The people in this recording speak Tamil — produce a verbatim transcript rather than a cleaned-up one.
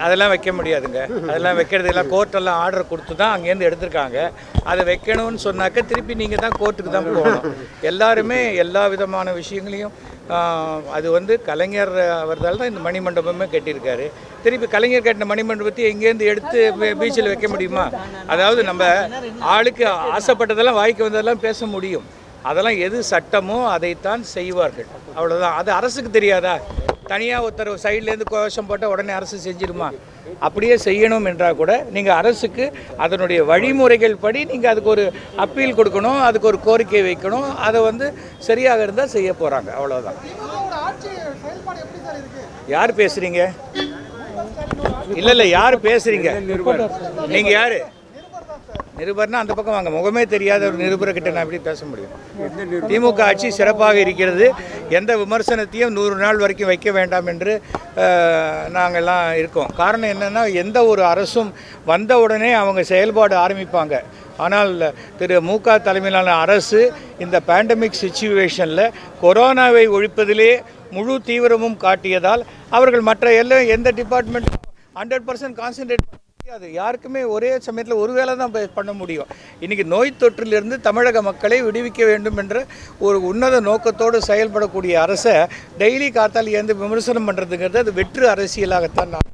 அதெல்லாம் வைக்க முடியாதுங்க. அதெல்லாம் வைக்கிறதெல்லாம் கோர்ட்டெல்லாம் ஆர்டர் கொடுத்து தான் அங்கேருந்து எடுத்திருக்காங்க. அதை வைக்கணும்னு சொன்னாக்க திருப்பி நீங்கள் தான் கோர்ட்டுக்கு தான் போகணும். எல்லாருமே எல்லா விதமான விஷயங்களையும் அது வந்து கலைஞர் அவர்தால் தான் இந்த மணிமண்டபமே கட்டியிருக்காரு. திருப்பி கலைஞர் கட்டின மணிமண்டபத்தை எங்கேருந்து எடுத்து பீச்சில் வைக்க முடியுமா? அதாவது நம்ம ஆளுக்கு ஆசைப்பட்டதெல்லாம் வாய்க்கு வந்ததெல்லாம் பேச முடியும். அதெல்லாம் எது சட்டமோ அதைத்தான் செய்வார்கள், அவ்வளோதான். அது அரசுக்கு தெரியாதா? தனியாக ஒருத்தர் சைட்லேருந்து கோஷம் போட்டால் உடனே அரசு செஞ்சிடுமா? அப்படியே செய்யணும் என்றால் கூட நீங்கள் அரசுக்கு அதனுடைய வழிமுறைகள் படி நீங்கள் அதுக்கு ஒரு அப்பீல் கொடுக்கணும், அதுக்கு ஒரு கோரிக்கை வைக்கணும். அதை வந்து சரியாக இருந்தால் செய்ய போகிறாங்க, அவ்வளோதான். யார் பேசுகிறீங்க? இல்லை இல்லை யார் பேசுகிறீங்க? நீங்கள் யார்? நிருபர்னா அந்த பக்கம் வாங்க. முகமே தெரியாத ஒரு நிருபர்கிட்ட நான் எப்படி பேச முடியும்? திமுக ஆட்சி சிறப்பாக இருக்கிறது. எந்த விமர்சனத்தையும் நூறு நாள் வரைக்கும் வைக்க வேண்டாம் என்று நாங்கள்லாம் இருக்கோம். காரணம் என்னென்னா, எந்த ஒரு அரசும் வந்த உடனே அவங்க செயல்பாடு ஆரம்பிப்பாங்க. ஆனால் திரு மு க தலைமையிலான அரசு இந்த பேண்டமிக் சிச்சுவேஷனில் கொரோனாவை ஒழிப்பதிலே முழு தீவிரமும் காட்டியதால் அவர்கள் மற்ற எல்லாம் எந்த டிபார்ட்மெண்ட் ஹண்ட்ரட் பர்சன்ட் கான்சன்ட்ரேட் அது யாருக்குமே ஒரே சமயத்தில் ஒரு வேலை தான் பண்ண முடியும். இன்றைக்கி நோய் தொற்றிலிருந்து தமிழக மக்களை விடுவிக்க வேண்டும் என்ற ஒரு உன்னத நோக்கத்தோடு செயல்படக்கூடிய அரசை டெய்லி காத்தால் ஏந்து விமர்சனம் பண்ணுறதுங்கிறது அது வெற்று அரசியலாகத்தான் நான்